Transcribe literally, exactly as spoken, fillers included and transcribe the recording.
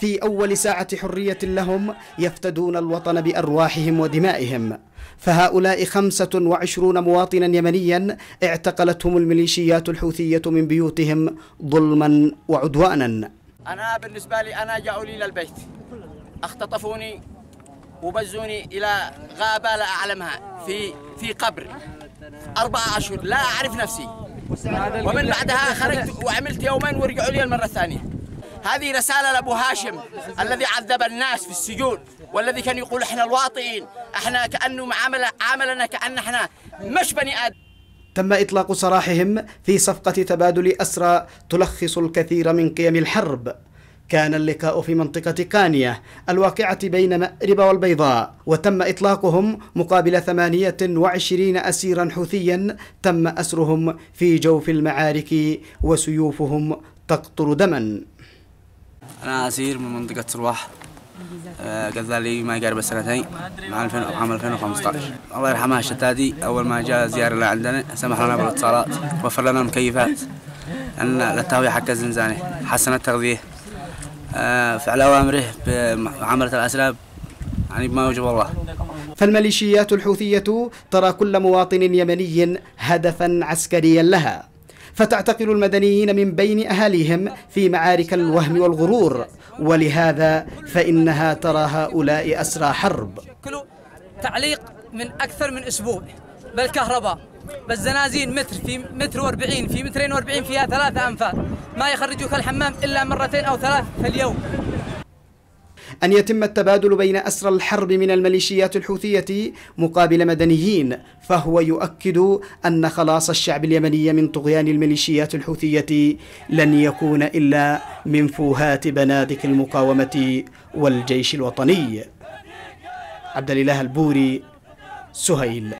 في أول ساعة حرية لهم يفتدون الوطن بأرواحهم ودمائهم. فهؤلاء خمسة وعشرون مواطنا يمنيا اعتقلتهم الميليشيات الحوثية من بيوتهم ظلما وعدوانا. أنا بالنسبة لي أنا جاءوا لي للبيت، اختطفوني وبزوني إلى غابة لا أعلمها في في قبر أربعة أشهر لا أعرف نفسي، ومن بعدها خرجت وعملت يومين ورجعوا لي المرة الثانية. هذه رسالة لأبو هاشم الذي عذب الناس في السجون، والذي كان يقول احنا الواطئين، احنا كأنه معاملة عاملنا كأن احنا مش بني آدم. تم إطلاق سراحهم في صفقة تبادل أسرى تلخص الكثير من قيم الحرب. كان اللقاء في منطقة كانية الواقعة بين مأرب والبيضاء، وتم إطلاقهم مقابل ثمانية وعشرين أسيرا حوثيا تم أسرهم في جوف المعارك وسيوفهم تقطر دما. أنا أسير من منطقة سرواح، قضى لي ما يقارب السنتين مع عام ألفين وخمسة عشر. الله يرحمها الشتادي أول ما جاء زيارة لعندنا سمح لنا بالاتصالات، وفر لنا المكيفات أن للتهوية حق الزنزانة، حسن التغذية، فعل أوامره بعملة الأسلاب يعني بما يوجب الله. فالميليشيات الحوثية ترى كل مواطن يمني هدفا عسكريا لها، فتعتقل المدنيين من بين أهاليهم في معارك الوهم والغرور، ولهذا فإنها ترى هؤلاء أسرى حرب. تعليق من أكثر من أسبوع بالكهرباء، بالزنازين متر في متر واربعين في مترين واربعين فيها ثلاثة أنفار، ما يخرجوك الحمام إلا مرتين أو ثلاث في اليوم. أن يتم التبادل بين أسرى الحرب من الميليشيات الحوثية مقابل مدنيين، فهو يؤكد أن خلاص الشعب اليمني من طغيان الميليشيات الحوثية لن يكون إلا من فوهات بنادق المقاومة والجيش الوطني. عبد الإله البوري، سهيل.